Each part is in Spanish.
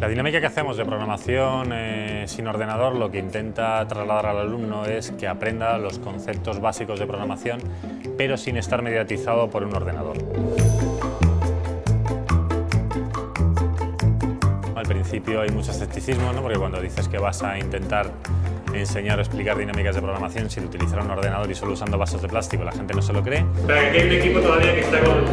dinámica que hacemos de programación sin ordenador lo que intenta trasladar al alumno es que aprenda los conceptos básicos de programación, pero sin estar mediatizado por un ordenador. Al principio hay mucho escepticismo, ¿no? Porque cuando dices que vas a intentar enseñar o explicar dinámicas de programación sin utilizar un ordenador y solo usando vasos de plástico, la gente no se lo cree. Pero aquí hay un equipo todavía que está con...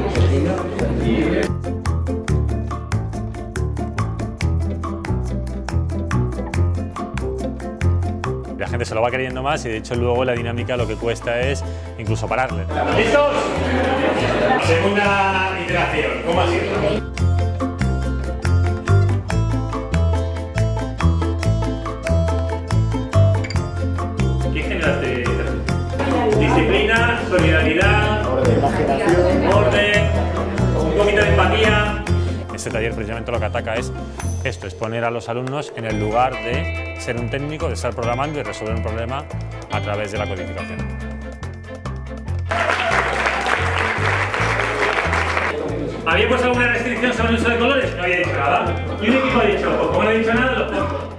La gente se lo va creyendo más y de hecho luego la dinámica lo que cuesta es incluso pararle. ¿Listos? Segunda iteración, ¿cómo ha sido? ¿Qué generaste? Disciplina, solidaridad, orden, un poquito de empatía. Este taller precisamente lo que ataca es esto, es poner a los alumnos en el lugar de ser un técnico, de estar programando y resolver un problema a través de la codificación. ¿Había puesto alguna restricción sobre el uso de colores? No había dicho nada. Y un equipo ha dicho, pues como no he dicho nada, los pongo.